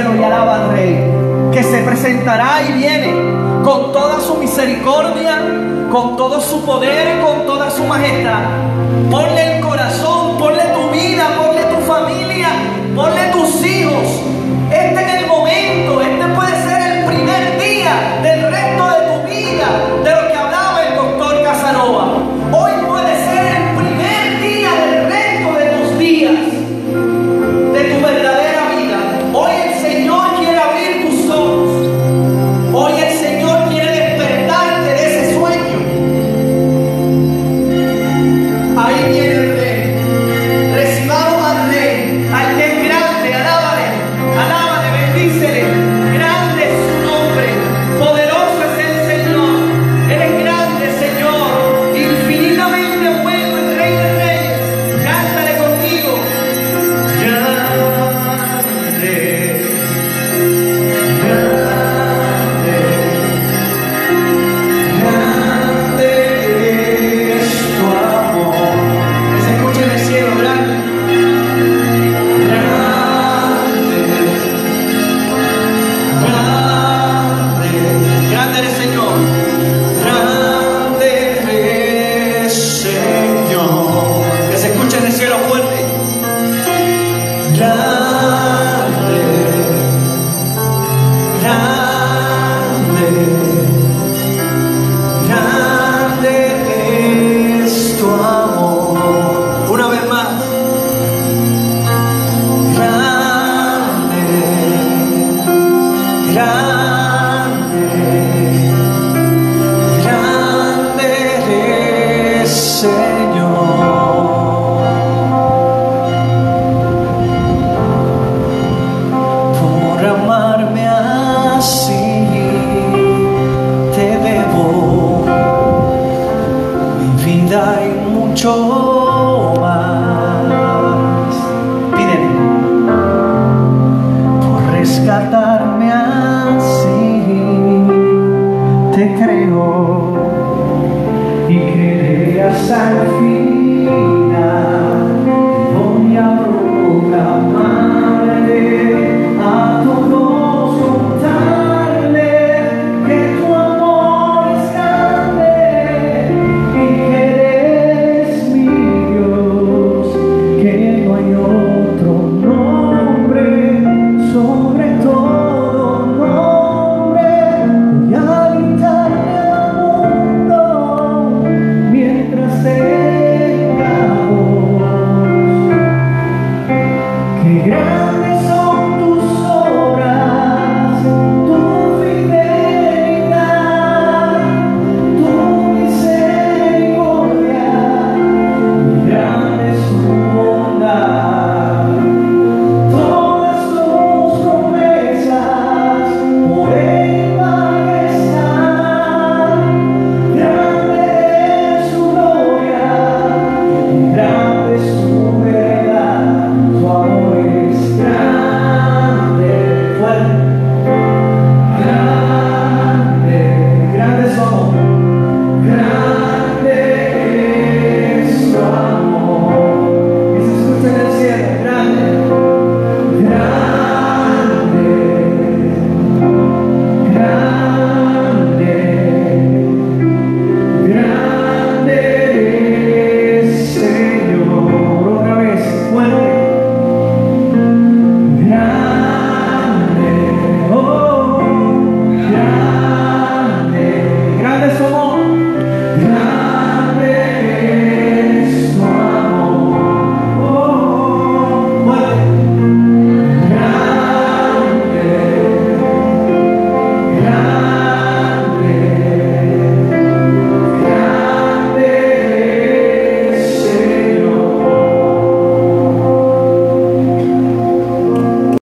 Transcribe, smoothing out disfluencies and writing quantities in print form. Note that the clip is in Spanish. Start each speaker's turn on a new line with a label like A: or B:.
A: cielo y alaba al Rey, que se presentará y viene con toda su misericordia, con todo su poder, con toda su majestad. Ponle el corazón, ponle tu vida, ponle tu familia, ponle tus hijos. Este es el momento, este puede ser el primer día del resto de tu vida, de lo que hablaba el doctor Casanova. Hoy puede ser el primer día del resto de tus días, de tu verdadera vida. Hoy el Señor quiere abrir tus ojos. Hoy el Señor quiere despertarte de ese sueño. Ahí viene el Rey. Recibamos al Rey, al que es grande. Alábale, alábale, bendícele. Grande es su nombre, poderoso es el Señor. Eres grande, Señor, infinitamente bueno, el Rey de Reyes. Cántale conmigo. Grande